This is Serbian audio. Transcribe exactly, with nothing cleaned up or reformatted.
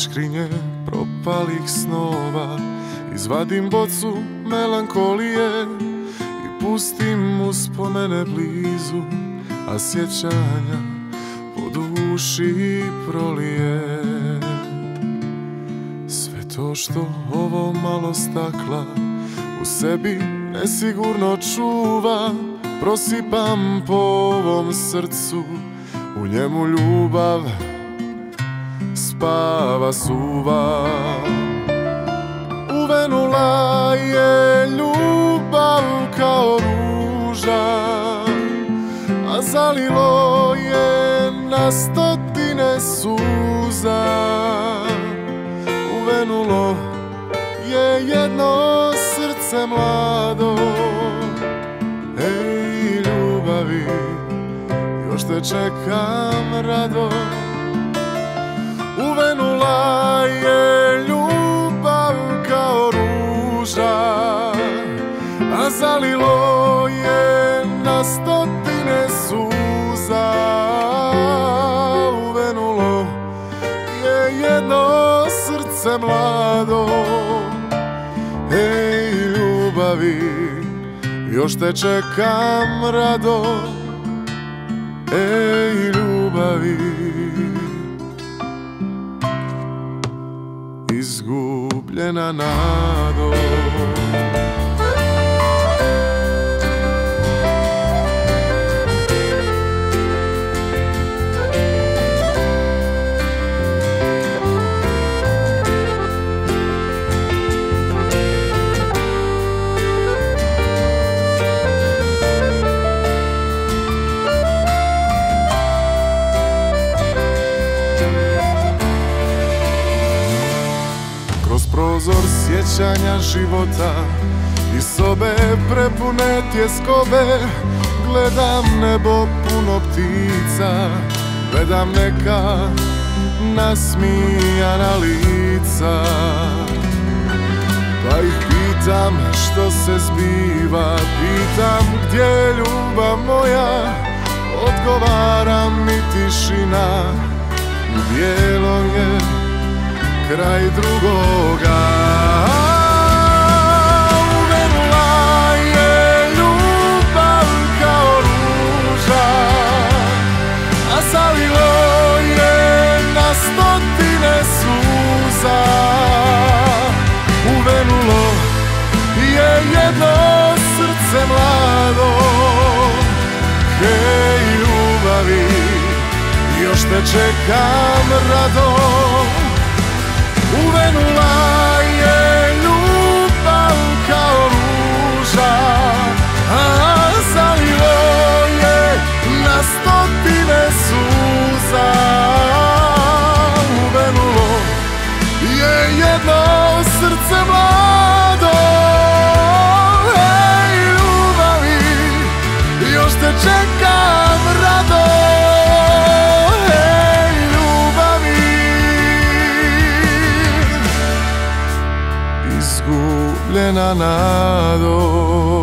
škrinje propalih snova izvadim bocu melankolije i pustim uspomene blizu, a sjećanja po duši prolije. Sve to što ovo malo stakla u sebi nesigurno čuva, prosipam po ovom srcu, u njemu ljubav spava suva. Uvenula je ljubav kao ruža, a zalilo je na stotine suza. Uvenulo je jedno srce mlado, ej ljubavi, još te čekam rado. Uvenula je ljubav kao ruža, a zalilo je na stotine suza. Uvenulo je jedno srce mlado, ej ljubavi, još te čekam rado, ej ljubavi. Izgubljena nado. Kroz prozor sjećanja života i sobe prepune tjeskobe gledam nebo puno ptica, gledam neka nasmijana lica, pa ih pitam što se zbiva, pitam gdje je ljubav moja, odgovara mi tišina, u bijelom je kraj drugoga. Uvenula je ljubav kao ruža, a zalilo je na stotine suza. Uvenulo je jedno srce mlado, hej ljubavi, još te čekam rado. Uvenula je ljubav kao ruža, a zalilo je na stotine suza. Uvenulo je jedno srce mlado, ej ljubavi, još te čekam rado, ej ljubavi. Izgubljena nado.